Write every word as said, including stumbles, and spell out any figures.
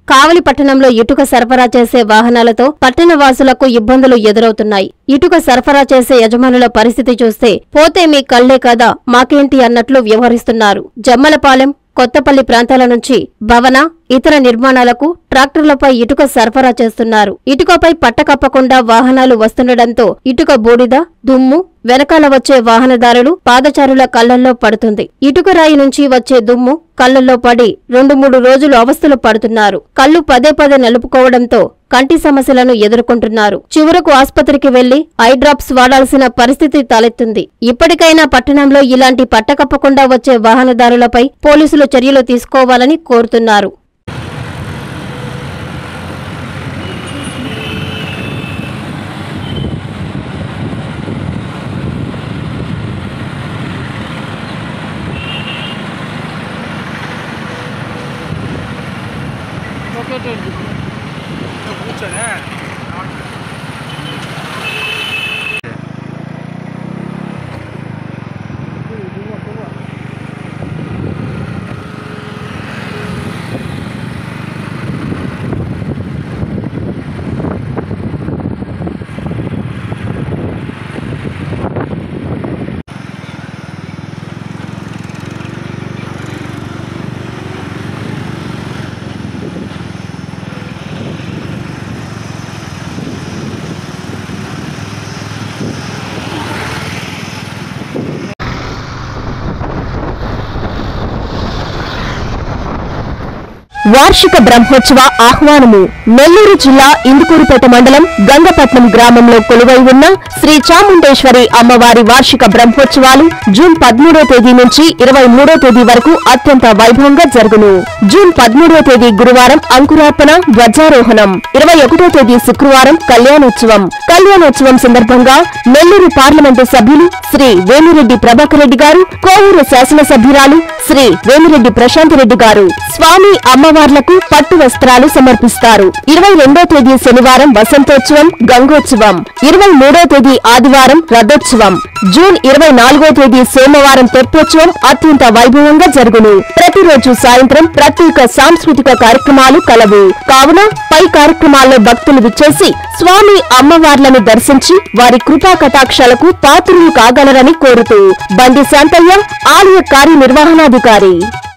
కావలి పట్టణంలో ఇటుక సరఫరా చేసే వాహనాలతో పట్టణ వాసులకు ఇబ్బందులు ఎదురవుతున్నాయి. ఇటుక సరఫరా చేసే యజమానుల పరిస్థితి చూస్తే పోతే మీ కళ్లే కదా మాకేంటి అన్నట్లు వ్యవహరిస్తున్నారు. జమ్మలపాలెం, కొత్తపల్లి ప్రాంతాల నుంచి భవన, ఇతర నిర్మాణాలకు ట్రాక్టర్లపై ఇటుక సరఫరా చేస్తున్నారు. ఇటుకపై పట్టకప్పకుండా వాహనాలు వస్తుండటంతో ఇటుక బూడిద, దుమ్ము వెనకాల వచ్చే వాహనదారులు, పాదచారుల కళ్లల్లో పడుతుంది. ఇటుక రాయి నుంచి వచ్చే దుమ్ము కళ్లల్లో పడి రెండు మూడు రోజులు అవస్థలు పడుతున్నారు. కళ్లు పదే పదే నలుపుకోవడంతో కంటి సమస్యలను ఎదుర్కొంటున్నారు. చివరకు ఆస్పత్రికి వెళ్లి ఐ డ్రాప్స్ వాడాల్సిన పరిస్థితి తలెత్తుంది. ఇప్పటికైనా పట్టణంలో ఇలాంటి పట్టకప్పకుండా వచ్చే వాహనదారులపై పోలీసులు చర్యలు తీసుకోవాలని కోరుతున్నారు. కూర్చోనే వార్షిక బ్రహ్మోత్సవ ఆహ్వానము. నెల్లూరు జిల్లా ఇందుకూరుపేట మండలం గంగపట్నం గ్రామంలో కొలువై ఉన్న శ్రీ చాముండేశ్వరి అమ్మవారి వార్షిక బ్రహ్మోత్సవాలు జూన్ పదమూడో తేదీ నుంచి ఇరవై మూడో తేదీ వరకు అత్యంత వైభవంగా జరుగును. జూన్ పదమూడో తేదీ గురువారం అంకురార్పణ, ధ్వజారోహణం. ఇరవై ఒకటో తేదీ శుక్రవారం కళ్యాణోత్సవం. కళ్యాణోత్సవం సందర్భంగా నెల్లూరు పార్లమెంటు సభ్యులు శ్రీ వేమిరెడ్డి ప్రభాకర్ రెడ్డి గారు, కోవూరు శాసనసభ్యురాలు శ్రీ వేమిరెడ్డి ప్రశాంత్ రెడ్డి గారు స్వామి అమ్మవార్లకు పట్టు వస్త్రాలు సమర్పిస్తారు. ఇరవై రెండో తేదీ శనివారం వసంతోత్సవం, గంగోత్సవం. ఇరవై మూడో తేదీ ఆదివారం రథోత్సవం. జూన్ ఇరవై నాలుగో తేదీ సోమవారం తెప్పోత్సవం అత్యంత వైభవంగా జరుగును. ప్రతిరోజు సాయంత్రం ప్రత్యేక సాంస్కృతిక కార్యక్రమాలు కలవు. కావున పై కార్యక్రమాల్లో భక్తులు విచ్చేసి స్వామి అమ్మవార్లను దర్శించి వారి కృపా కటాక్షాలకు పాత్రులు కాగలరని కోరుతూ బండి శాంతయ్య, ఆలయ కార్యనిర్వహణాధికారి.